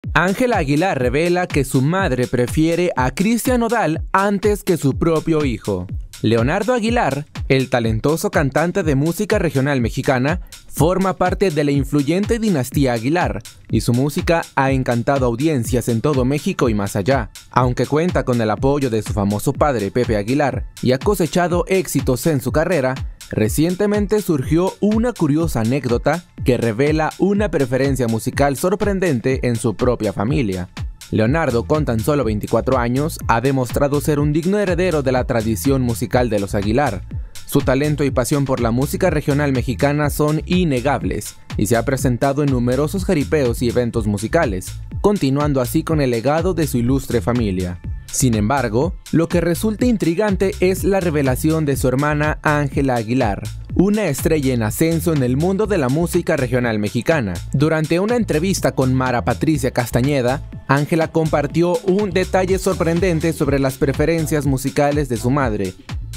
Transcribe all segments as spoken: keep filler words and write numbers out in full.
Ángela Aguilar revela que su madre prefiere a Cristian Nodal antes que su propio hijo. Leonardo Aguilar, el talentoso cantante de música regional mexicana, forma parte de la influyente dinastía Aguilar, y su música ha encantado audiencias en todo México y más allá. Aunque cuenta con el apoyo de su famoso padre Pepe Aguilar y ha cosechado éxitos en su carrera, recientemente surgió una curiosa anécdota que revela una preferencia musical sorprendente en su propia familia. Leonardo, con tan solo veinticuatro años, ha demostrado ser un digno heredero de la tradición musical de los Aguilar. Su talento y pasión por la música regional mexicana son innegables, y se ha presentado en numerosos jaripeos y eventos musicales, continuando así con el legado de su ilustre familia. Sin embargo, lo que resulta intrigante es la revelación de su hermana Ángela Aguilar, una estrella en ascenso en el mundo de la música regional mexicana. Durante una entrevista con Mara Patricia Castañeda, Ángela compartió un detalle sorprendente sobre las preferencias musicales de su madre,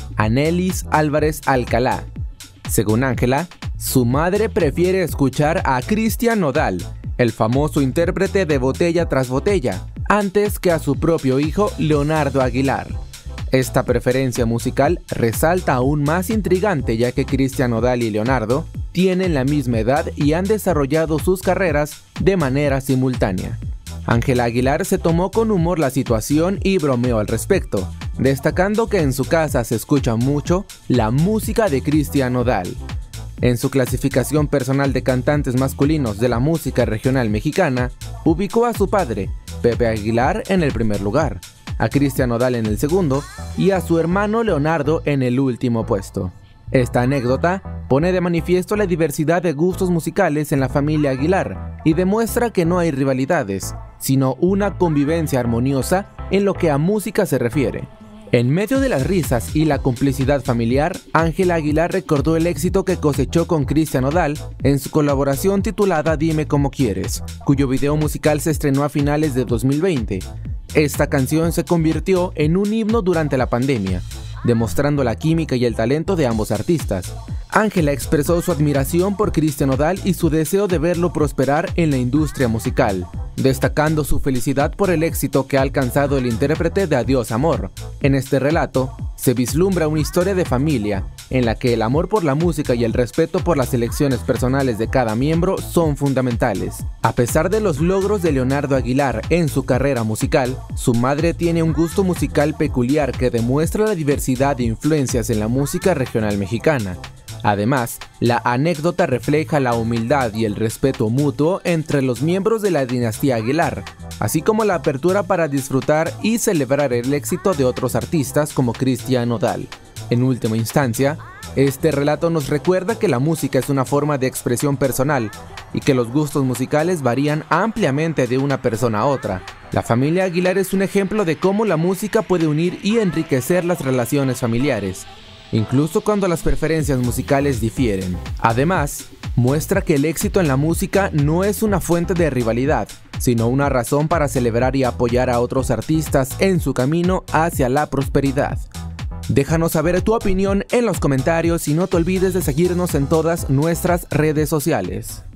Anelis Álvarez Alcalá. Según Ángela, su madre prefiere escuchar a Cristian Nodal, el famoso intérprete de Botella tras Botella, antes que a su propio hijo Leonardo Aguilar. Esta preferencia musical resalta aún más intrigante, ya que Cristian Nodal y Leonardo tienen la misma edad y han desarrollado sus carreras de manera simultánea. Ángela Aguilar se tomó con humor la situación y bromeó al respecto, destacando que en su casa se escucha mucho la música de Cristian Nodal. En su clasificación personal de cantantes masculinos de la música regional mexicana, ubicó a su padre, Pepe Aguilar, en el primer lugar, a Cristian Nodal en el segundo y a su hermano Leonardo en el último puesto. Esta anécdota pone de manifiesto la diversidad de gustos musicales en la familia Aguilar y demuestra que no hay rivalidades, sino una convivencia armoniosa en lo que a música se refiere. En medio de las risas y la complicidad familiar, Ángela Aguilar recordó el éxito que cosechó con Cristian Nodal en su colaboración titulada Dime Cómo Quieres, cuyo video musical se estrenó a finales de dos mil veinte. Esta canción se convirtió en un himno durante la pandemia, demostrando la química y el talento de ambos artistas. Ángela expresó su admiración por Cristian Nodal y su deseo de verlo prosperar en la industria musical, destacando su felicidad por el éxito que ha alcanzado el intérprete de Adiós Amor. En este relato, se vislumbra una historia de familia, en la que el amor por la música y el respeto por las elecciones personales de cada miembro son fundamentales. A pesar de los logros de Leonardo Aguilar en su carrera musical, su madre tiene un gusto musical peculiar que demuestra la diversidad de influencias en la música regional mexicana. Además, la anécdota refleja la humildad y el respeto mutuo entre los miembros de la dinastía Aguilar, así como la apertura para disfrutar y celebrar el éxito de otros artistas como Cristian Nodal. En última instancia, este relato nos recuerda que la música es una forma de expresión personal y que los gustos musicales varían ampliamente de una persona a otra. La familia Aguilar es un ejemplo de cómo la música puede unir y enriquecer las relaciones familiares, incluso cuando las preferencias musicales difieren. Además, muestra que el éxito en la música no es una fuente de rivalidad, sino una razón para celebrar y apoyar a otros artistas en su camino hacia la prosperidad. Déjanos saber tu opinión en los comentarios y no te olvides de seguirnos en todas nuestras redes sociales.